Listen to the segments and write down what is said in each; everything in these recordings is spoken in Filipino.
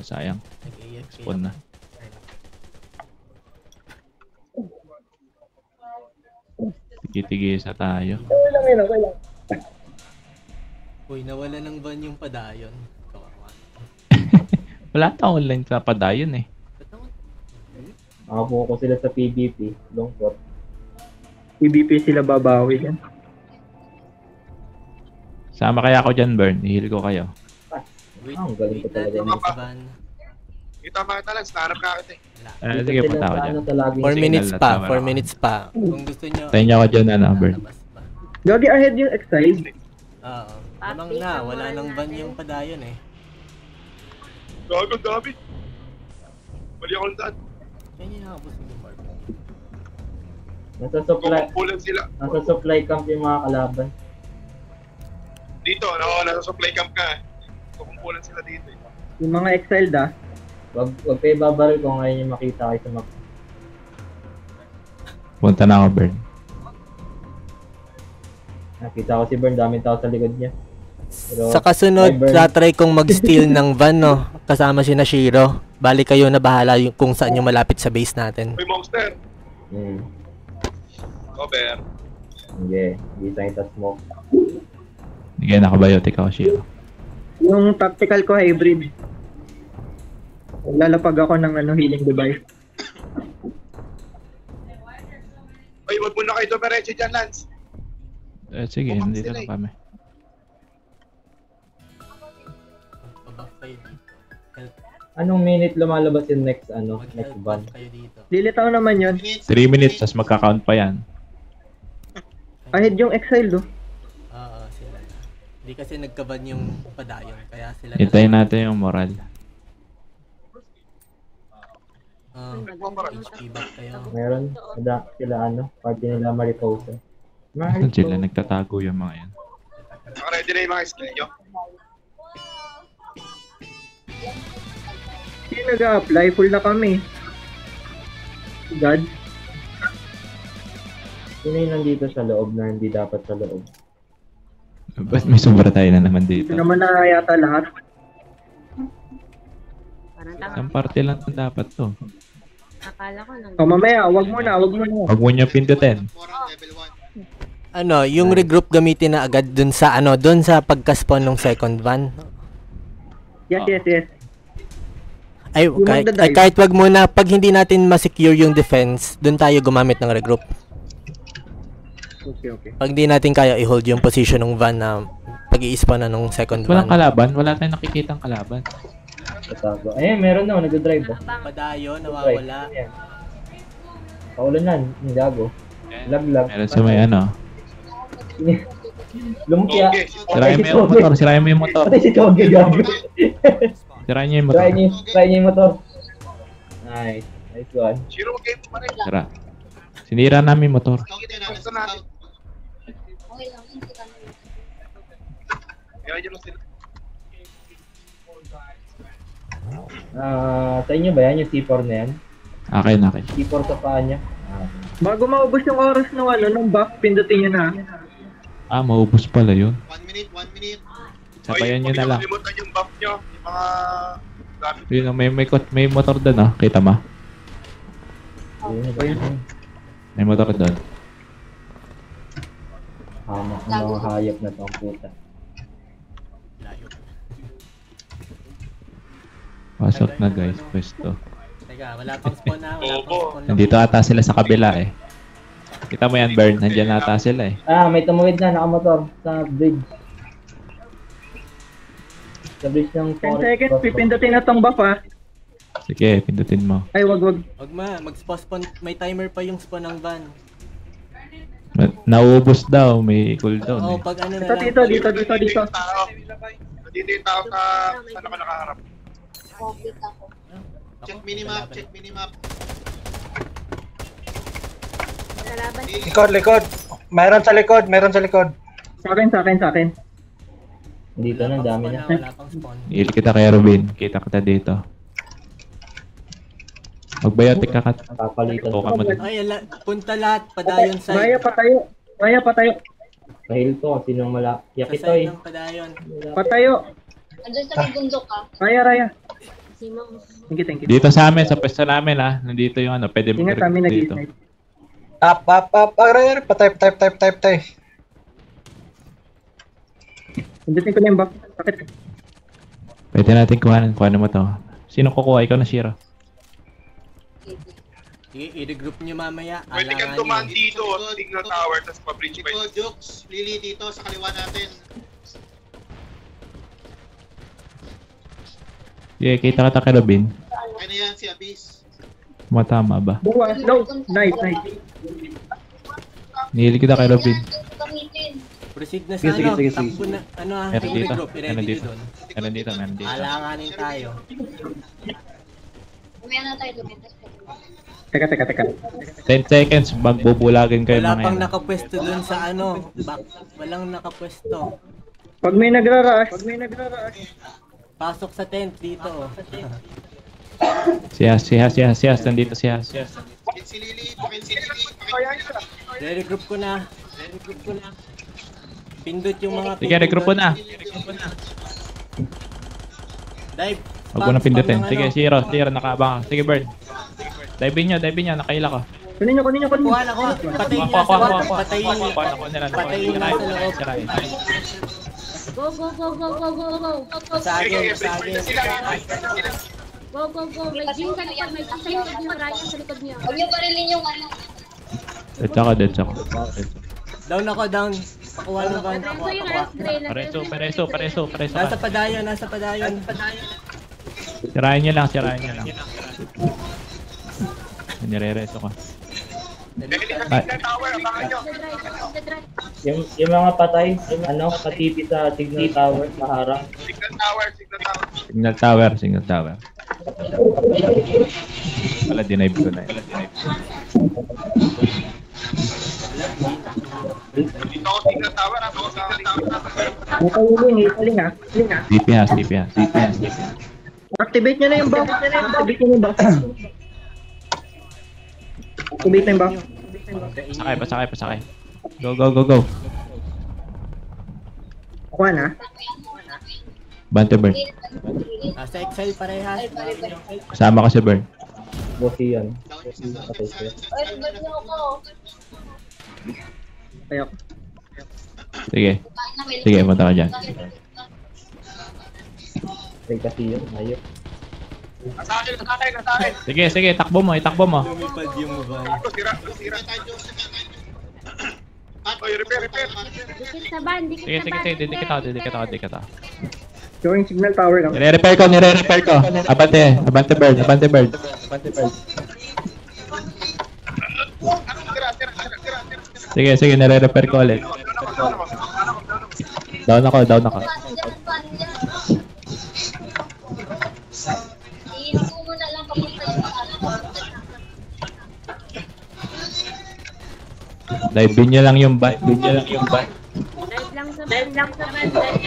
Sayang. Nag-EXP Spawn na. Tigi-tigisa tayo. Uy, nawala ng ban yung padayon. Kawawa. Wala tayong online sa padayon eh. Ba't naman? Nakabuko sila sa PvP. Lungkot. PvP sila babawi yan. Sama kaya ako dyan, Bern. I-heal ko kayo. Wait, Ang galing ko wait talaga natin nito. yung ban. Kita pa kita lang, stanap ka kita eh. Wala. Sige, punta ako dyan. 4 minutes Signal pa, na tama 4 ako. minutes pa. Kung gusto nyo, Tayo niya ako dyan, Bern. lalabas pa. Gagi ahead yung exile. Oo. Lamang na, wala nang ban yung padayon eh. Gago, dami. Mali ako ng daan. Kaya nyo nakabos yung mark. Kukumpulan sila. Nasa supply camp yung mga kalaban. Dito, nasa supply camp ka. Kukumpulan sila dito eh. Yung mga exiled Wag kayo babaril kung ngayon yung makita kayo sa map. Punta na ako, Bern. Nakita ko si Bern, daming tao sa likod niya. Pero, Sa kasunod, Bye, Bern. tatry kong mag-steal ng van, no? Kasama si na Shiro. Bali kayo na bahala yung kung saan yung malapit sa base natin. Uy, monster. Cover. Sige, isa kita smoke. Hindi kaya nakabiotic ako, Shiro. Yung tactical ko hybrid. Lalapag ako ng healing device. Uy, wag mo na kayo dumiretso dyan, Lance. Sige, Bumang nandito sila na eh. kami. Anong minute lumalabas yung next next ban? Kayo dito. Lilitaw naman yun. 3 minutes, tas magka-count pa yan. Ahead yung exile Oo, sila na. Hindi kasi nagkaban yung padayon, kaya sila Hintayin natin yung moral. HP back kayo. Meron sila party nila Mariposa. Saan sila nagtatago yung mga yan? Naka-ready na yung mga skill nyo. Hindi nag-a-apply, full na kami. God. Sino yung nandito sa loob na hindi dapat sa loob? Ba't may sobra tayo na naman dito? Ito naman na yata lahat. Isang party lang dapat to. Akala ko nang... Mamaya, wag mo na. Huwag mo niya pindutin. Yung regroup gamitin na agad dun sa dun sa pagka-spawn ng second van. Yes. Ay, kahit wag muna, pag hindi natin ma-secure yung defense, dun tayo gumamit ng regroup. Okay. Pag hindi natin kaya i-hold yung position ng van na pag-i-spawn na nung second van. Walang kalaban? Wala tayong nakikitang kalaban. Tatago. Meron na, nag-drive. Padayon, nawawala. Paulan yung gago. Lag. Meron sa may Lumpia. Sirayan mo yung motor. Patay si Toge, gago. Sirayan niyo yung motor. Try niyo yung motor. Nice one. Shiro, mag-game pa rin. Sira. Sinira namin yung motor. Gusto natin. Okay lang, hindi ka naman. Kaya yun lang sila. Sa inyo ba yan yung C4 na yan? Akin. C4 sa paa niya. Bago maubos yung oras ng buff, pindutin nyo na. Maubos pala yun. 1 minute. Sabayan nyo na lang. Pag-ilimutan yung buff nyo. Yung mga... gamit. Yun, may motor doon Kita mo? May motor doon. Ang mga hayop na to, ang puta. Pasok na guys, pwesto. Teka, wala pang spawn na. Wala pang spawn na. Nandito ata sila sa kabila eh. Kita mo yan, Bern. Nandiyan ata sila eh. May tumuwid na, nakamotor sa bridge. Sa bridge ng 10 seconds, pipindutin na tong buff Sige, pindutin mo. Ay, wag. Wag mag-spawn. May timer pa yung spawn ng van. Nauubos daw, may cooldown eh. Pag na Ito, lang. dito. Nandito yung tao sa... Saan ako nakaharap? Covid ako. Check minimap. Kalaban. Likod. Mayroon sa likod. Sa akin. Dito na, dami na. Wala pang spawn. Heal kita kay Robin. Kita dito. Mag-biotic ka kat. Papalitan. Tuka mo din. Ay, punta lahat. Padayon side. Maya, patayo. Kahil to, sinong Sa yakit to side eh. ng padayon. Patayo. Andun sa may bundok ka. Raya. Simong. Thank you. Dito sa amin, sa pwesto namin nandito yung pwede Ingat kami dito. nag-snipe. Up. Patay. Pindutin ko na yung buff. Bakit? Pwede natin kuhanin mo to. Sino kukuha? Ikaw na, Shiro. I-regroup nyo mamaya. Pwede kang tumaan dito, signal tower, tapos pa-bridge pa yun. Jokes, Lily dito sa kaliwa natin. Yeah, kita kay Robin. Ano yan, si Abyss. Matama ba? Buwa. No. Nice. Nihili kita kay Robin. Proceed na sa takbo na, Meron dito. regroup. I-ready nyo doon. Meron dito. Alanganin tayo. Umaya na tayo lumitas. Teka. 10 seconds, magbubulagin kayo Wala mga pang yan. nakapwesto doon sa back. Walang nakapwesto. Pag may nagra-rush. Pasok sa tent dito. Siyas. Nandito siyas. Pakin si Lily. Re-regroup ko na. Pindot yung mga Sige, regroup ko na. Dive. Huwag mo na pindutin. Sige, Shiro, nakabang. Sige, Bird. Dive nyo, nakaila ko. Kunin nyo. Kuha na ko. Patayin niya sa loob. Patayin na sa loob. Go. Sa akin. Go. May Jin sa likod. May sa likod niyo. Ryan sa likod niyo. Huwag niyo parilin yung Dead ako. Down ako. Pakuha ng van. Renzo yung last drain. Pareso. Nasa padayon. Sirahin nyo lang. Nire-reso ko. Signal tower, abangan nyo. Yung mga patay, katipi sa signal tower, maharang. Signal tower. Wala, dinive ko na. Dito ako signal tower, Hiling ha. DPS. Activate nyo na yung buff. Activate na yung buff. Pasakay. Go. Kuha na. Bante, Bird. Nasa Excel parehas. Kasama ko si Bird. Bossy yan. Patay siya. Ayaw. Sige, punta ka dyan. Patay kasi yun. Ayok. Nasa akin. Sige, itakbo mo. Lumipad yung van. Sira. Oy, repair. Dikit sa ban. Sige, didikit ako. Going signal tower lang. Nire-repair ko. Abante bird. Sige, nire-repair ko ulit. Down ako. Iinig mo na lang papunta yung Dive nyo lang yung bat. Dive lang sa ban.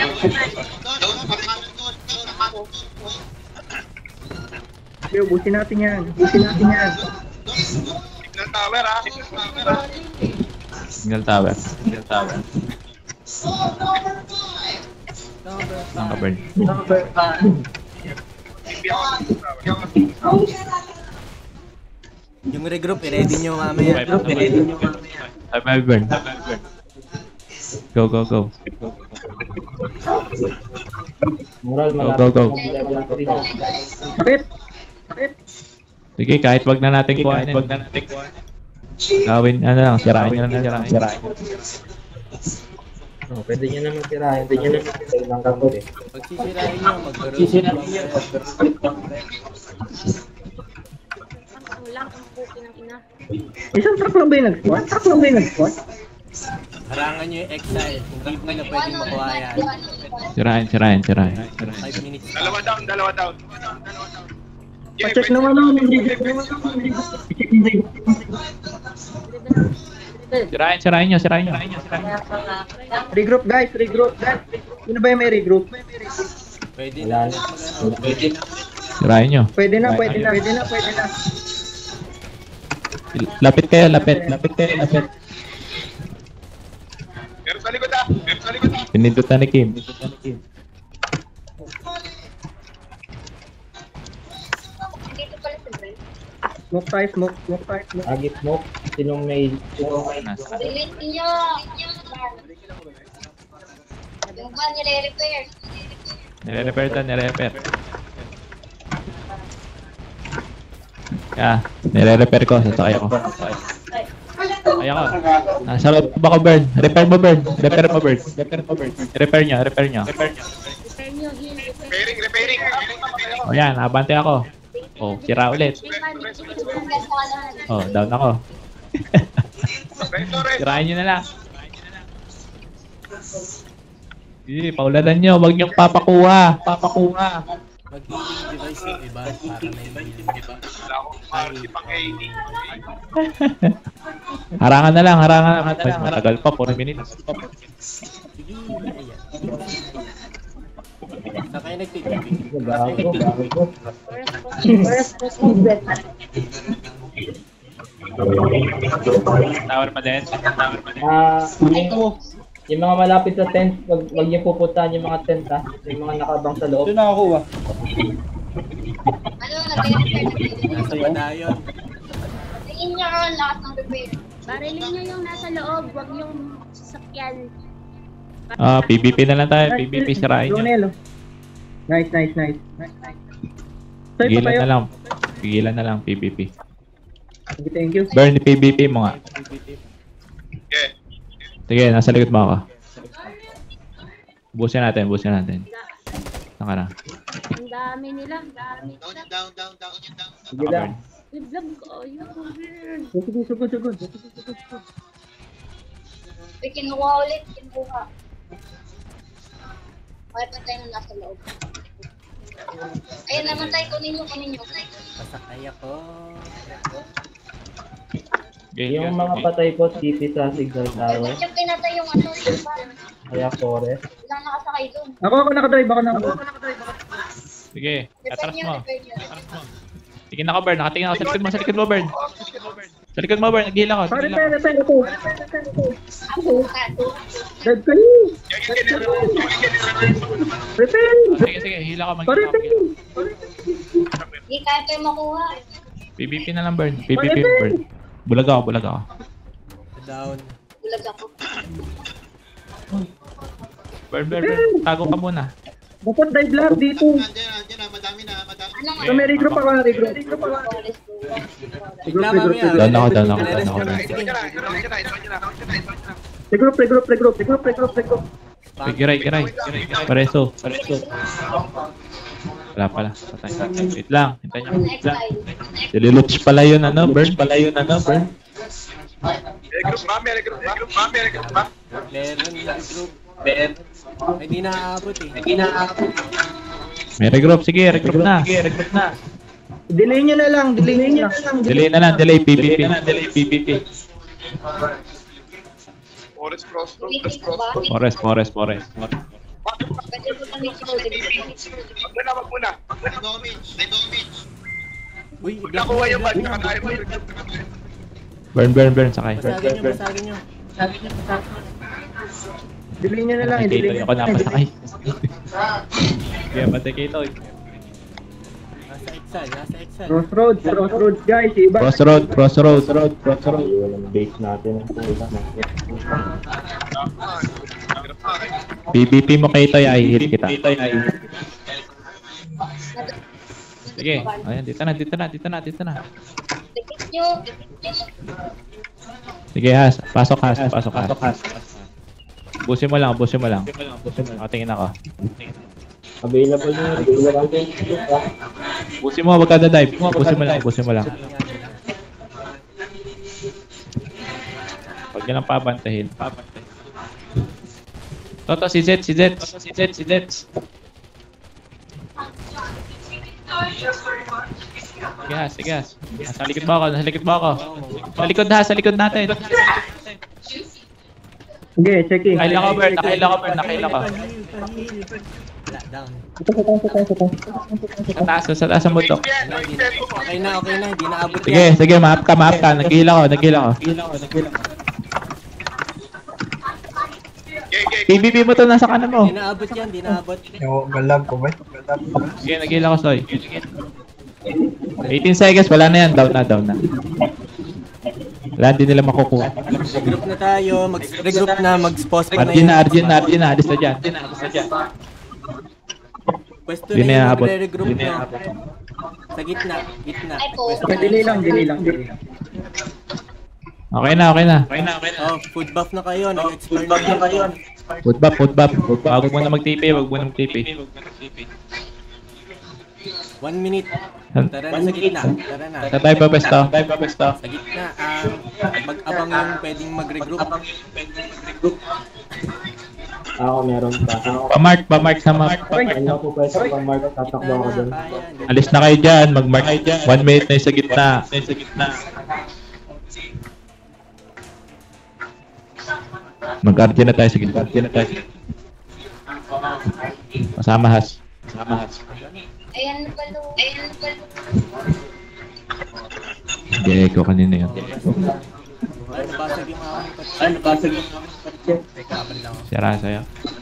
Yo, busin natin yan. Signal tower, Single tower. Nakabird. Yung regroup, i-ready nyo mamaya. Five burn. Go. Moral Go. Bakit? Sige, kahit wag na natin kuhanin. Gawin, sirain nyo lang. Pwede nyo naman sirahin. Pwede lang kang eh. Pag sisirain nyo, mag-roll. Ang lang ang puki ng ina. Isang truck lang ba yung nag-squat? Harangan nyo yung exile. Hindi mo na pwedeng makuha yan. Sirain. 5 minutes. Dalawa down. Pa-check naman ako ng Sirain nyo. regroup guys. Sino ba yung may regroup? Pwede na. Sirain nyo. Pwede na. Lapit kayo. Meron sa likod. Pinindot na ni Kim. Smoke tayo, smoke tayo, smoke. Agi smoke. Sinong may... Delete niyo. Yung van nire-repair. Nire-repair. Nire-repair ko. Sasakay ako. Ay ako. Nasa loob ba ko, Bird? Repair mo, Bird. Repair nyo. Repair niyo, heal. Repairing. O yan, abante ako. O, sira ulit. O, down ako. Sirahin nyo na lang. Pauladan nyo. Huwag nyo papakuha. Mag-healing device yung iba para may healing, di ba? Wala akong party pang AD. Harangan na lang. Mas matagal pa, 4 minutes. Sige, ayan. Saan kayo nagtitipid? Gago. Tower pa din. Yung mga malapit sa tent, wag niyo pupuntahan yung mga tent ha. Yung mga nakabang sa loob. Ano, nag-repair. Nasa padayon. Tingin niyo ang lahat ng repair. Barilin nyo yung nasa loob, wag yung sasakyan. PvP na lang tayo. PvP, sirahin nyo. Ronel, oh. Nice. Sir, Pigilan na lang PvP. Thank you. Burn, PvP mo nga. Okay. Sige, nasa likod mo ako. Busin natin. Saan ka na? Ang dami nila. Down. Sige lang. Biglag ko, yun. Sugod. Uy, kinuha ulit. Okay, pantay na nasa loob. Ayun naman tayo, kunin nyo. Pasakay ako. Yung mga patay po, TP sa Signal Tower. Ba't yung pinatay yung yung van? Kaya Forest. Ilang nakasakay dun. Ako nakadrive. Sige, atras mo. Repair nyo. Tingin ako, Bird. Nakatingin ako. Sa likod mo, Bird. Sa likod mo, Bird. Nag-heal ako. Repair ito. Bukan. Drive kayo. Repair. Sige. Heal ako. Repair. Hindi kaya tayo makuha. PvP na lang, Bird. PvP, Bird. Bulag ako. Down. Bulag ako. Bird. Tago ka muna. Dapat dive lang dito. Andiyan na, madami na. Ano nga? May regroup ako. Bigla mamaya. Down ako. Regroup. Giray. Pareso. Wala pala. Patay. Wait lang. Hintayin nyo. Next time. Dililoots pala yun, Bird. May regroup ba? Meron yung group. Ay, di naaabot eh. May regroup. Sige, regroup na. Delay nyo na lang. Delay na lang. Delay PvP. Forest crossroad. Meeting ko ba? Forest. Pwede mo kami Wag muna. May damage. Uy, Nakuha yung bag. Nakatayo mo yung Burn. Sakay. Basagin nyo. Delay nyo na lang. Kito ako napasakay. Kaya patay Kito. Nasa Excel. Crossroads guys. Iba. Crossroad. Yung base natin. PvP mo Kito, i-hit kita. Sige. Ayan, dito na. Dikit nyo. Sige, Has. Pasok, Has. Busin mo lang. Nakatingin ako. Available na rin. Busin mo, wag ka dive. Busin mo lang. Huwag nyo lang pabantahin. Toto, si Zed. Sige, Has. Nasa likod mo ako. Sa likod natin. Okay, checking. Nakaila ko, Bert. Nakaila ko. Wala, down. Sa taas ang bundok. Okay na. Hindi naabot Sige, map ka. Nag-heal ako. PvP mo to, nasa kanan mo. Hindi naabot yan. Yung galag ko ba? Sige, nag-heal ako, Soy. 18 seconds, wala na yan. Down na, down na. Wala, hindi nila makukuha. Regroup na tayo, mag-regroup na, mag-pause pa na Arjun yun. na, Arjun na, Arjun na. Alis na dyan. Pwesto Yun na na yung abot. magre-regroup na. Sa gitna, gitna. Pwesto Okay, delay lang. Okay na, okay na. Oh, food buff na kayo, nag-expire na kayo. Food buff, food buff. Wag mo na mag-TP, wag mo na mag-TP. 1 minute. Tara na sa gitna. Tara na. Sa tayo pa pesto. Sa gitna, mag-abang yung pwedeng mag-regroup. Ako meron pa. Pa-mark sa map. Ano po pwede sa pang-mark? Tatakbo ako dun. Alis na kayo dyan, mag-mark. 1 minute na yung sa gitna. Mag-Arjun na tayo sa gitna. Masama has. Ayan pala. Hindi, ko kanina yun. Ano basag yung patche? Teka, abal lang ako. Sira sa'yo.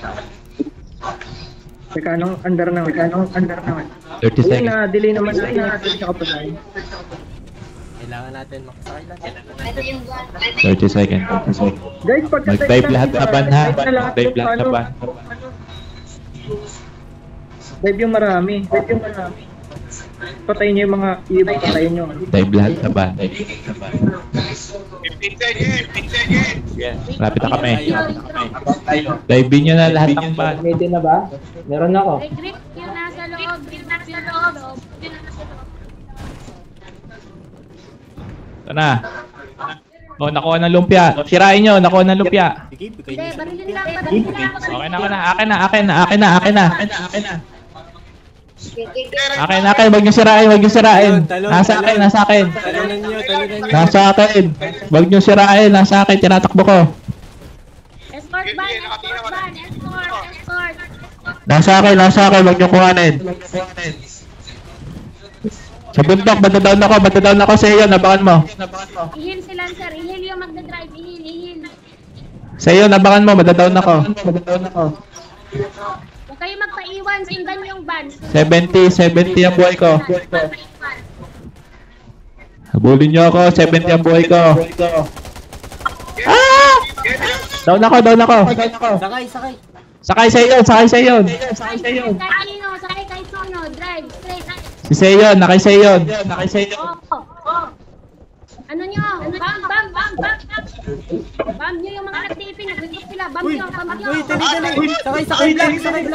Teka, anong under naman? 30 seconds. Delay naman natin sa kapatay. Kailangan natin makasakay lang. Ito yung buwan. 30 seconds. Guys, Mag-dive lahat sa ban ha. Mag-dive lahat sa ban. Dive yung marami. Patayin nyo yung mga iba, patayin nyo. Dive lahat sa ban. 15 seconds. Malapit na kami. Dive nyo na lahat ng ban. Ready na ba? Meron ako. Regroup yung nasa loob. Regroup yung nasa loob. Ito na. Oh, nakuha ng lumpia. Sirain nyo, nakuha ng lumpia. Sige, bigay Hindi, niyo sa barilin lumpia. lang. Okay na. Akin na. Wag nyo sirain. Nasa akin. Talunan niyo. Nasa akin. Wag nyo sirain. Nasa akin. Tinatakbo ko. Escort ban. Escort. Nasa akin. Wag nyo kuhanin. Sa bundok, batadown ako sa iyo. Nabakan mo. Ihil si Lancer. Ihil yung magdadrive. Ihil. Sa iyo, nabakan mo. Batadown ako. Huwag kayo magpaiwan. Sundan yung van. 70 ang buhay ko. Habulin nyo ako. 70 ang buhay ko. Down ako. Sakay. Sakay sa iyo. Sakay kay Sono. Drive. Straight. Si Seyon, nakay Seyon. Ano nyo? Bam. Bam nyo yung mga nag-taping. Nag-group sila. Bam nyo. Uy, dali. Sakay lang.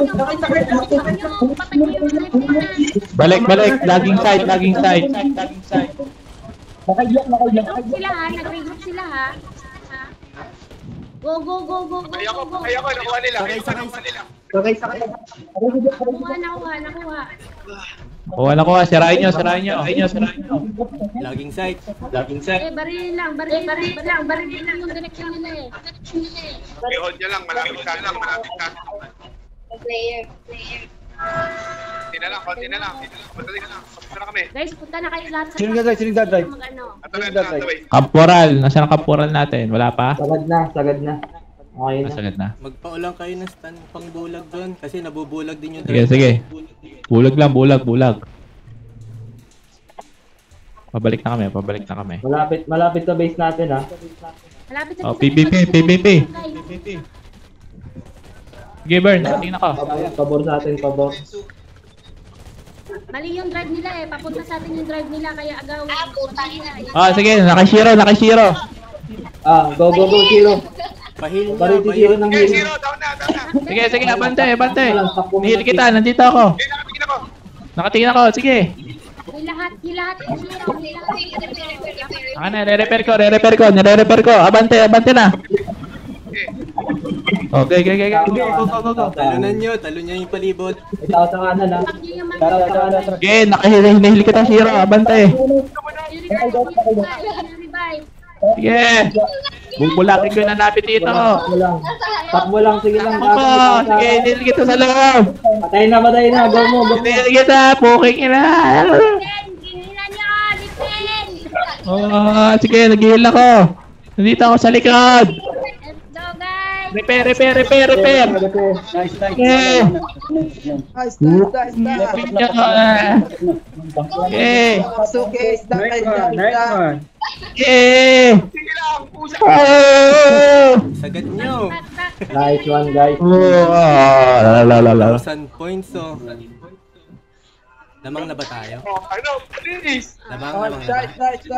Patay nyo yung nag-taping. Balik. Laging side. Nag-regroup sila ha. Go. Ayoko, nakuha nila. Nakuha. Nakuha. Sirain nyo. Laging sight. Barilin lang yung direction nila eh. I-hold nyo lang, malapit sa atin. Player. Konti na lang. Madali na lang. Kapit na kami. Guys, punta na kayo lahat sa Sino nagdadrive? Mag-ano. Ato na, wait. Kamporal. Nasaan ang kamporal natin? Wala pa? Sagad na. Okay na. Masagad na. Magpaulang kayo ng stand pang bulag doon kasi nabubulag din yung Sige. Bulag. Pabalik na kami. Malapit sa base natin ha. Malapit sa Oh, PVP. Sige, Bern. Tingnan ko. Pabor sa atin, pabor. Mali yung drive nila eh. Papunta sa atin yung drive nila kaya agawin. Putang ina. Sige. Nakashiro. Go, Zero. Pahil niya, Baril si Zero ng Okay, heal. zero. Down na. Sige. Abante. Nihil kita. Nandito ako. Okay, nakatingin ako. Nakatingin ako. Sige. Yung lahat yung zero. Nire-repair ko. Abante na. Okay. Go. talunan niyo yung palibot. Itaw sa kanan ha. Pag yun yung mga Tara sa kanan. Sige, nahili kita, Shiro. Abante. revive. Sige. Bubulakin ko na napit dito. Takbo lang, sige lang. Sige, nihil kita sa loob. Patay na. Go mo. Nihil kita. Puking ina. Ginilan nyo. Defend. Sige, nag-heal ako. Nandito ako sa likod. Let's go guys. Repair! Sagad nyo. Nice one, guys. Lala. 1,000 points, oh. Lamang na ba tayo? Ano? Please! Lamang na ba?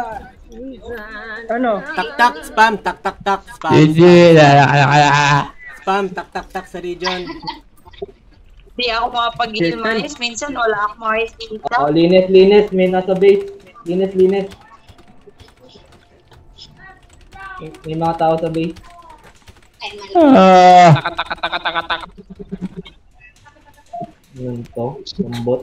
Ano? Tak, spam, tak, spam. GG! Spam, tak, sa region. Hindi ako makapag-minimize. Minsan wala akong makikita. Oh, linis. May nasa base. Linis. May mga tao sa base. Taka. Yun to. Yung bot.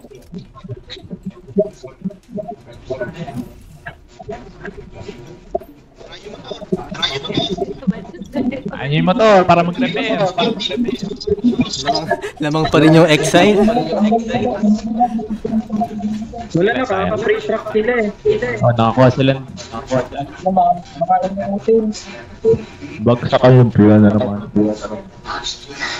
Ano yung motor para mag-repair? Lamang pa rin yung exile. Wala na, kaka-free truck sila eh. Oh, nakakuha sila. Bagsak ka yung pila na naman.